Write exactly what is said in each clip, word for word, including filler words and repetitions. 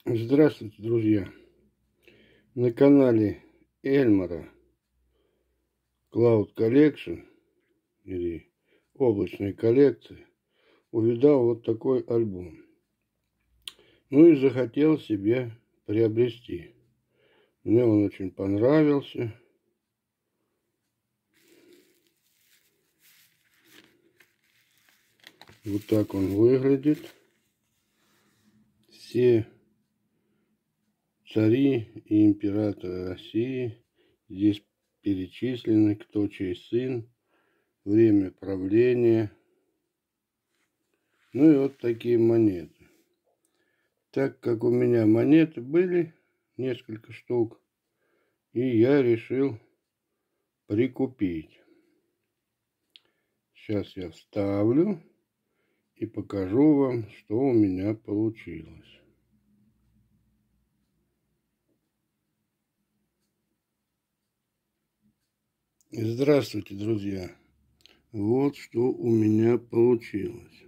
Здравствуйте, друзья! На канале Эльмара Cloud Collection или облачной коллекции увидал вот такой альбом. Ну и захотел себе приобрести. Мне он очень понравился. Вот так он выглядит. Все цари и императоры России здесь перечислены, кто чей сын, время правления. Ну и вот такие монеты. Так как у меня монеты были, несколько штук, и я решил прикупить. Сейчас я вставлю и покажу вам, что у меня получилось. Здравствуйте, друзья! Вот что у меня получилось.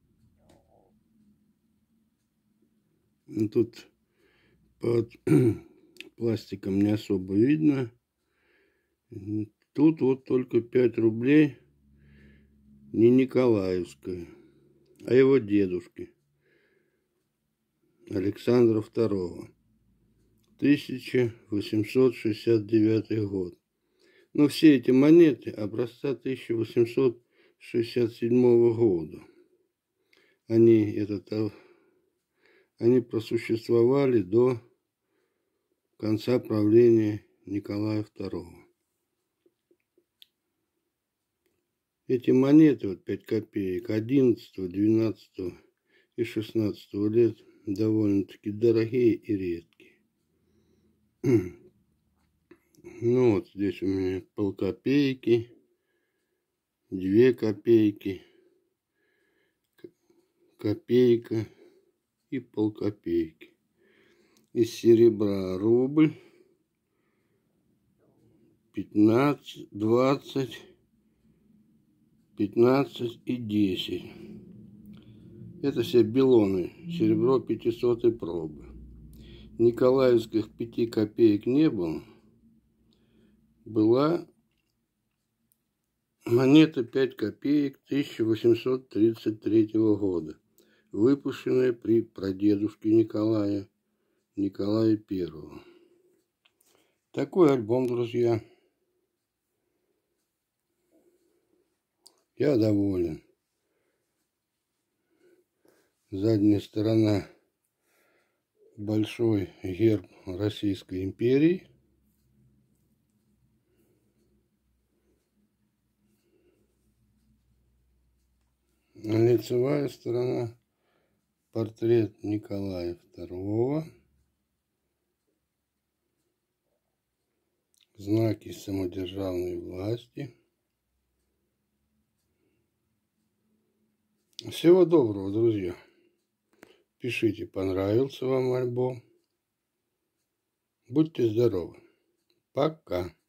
Тут под пластиком не особо видно. Тут вот только пять рублей, не Николаевская, а его дедушки Александра второго, тысяча восемьсот шестьдесят девятый год. Но все эти монеты образца тысяча восемьсот шестьдесят седьмого года. Они, этот, они просуществовали до конца правления Николая второго. Эти монеты, вот пять копеек, одиннадцатого, двенадцатого и шестнадцатого лет, довольно-таки дорогие и редкие. Ну вот здесь у меня полкопейки, две копейки, копейка и полкопейки. Из серебра рубль, пятнадцать, двадцать, пятнадцать и десять. Это все белоны, серебро пятисотой пробы. Николаевских пяти копеек не было. Была монета пять копеек тысяча восемьсот тридцать третьего года, выпущенная при прадедушке Николая, Николая Первого. Такой альбом, друзья. Я доволен. Задняя сторона — большой герб Российской империи. А лицевая сторона — портрет Николая второго. Знаки самодержавной власти. Всего доброго, друзья. Пишите, понравился вам альбом. Будьте здоровы. Пока.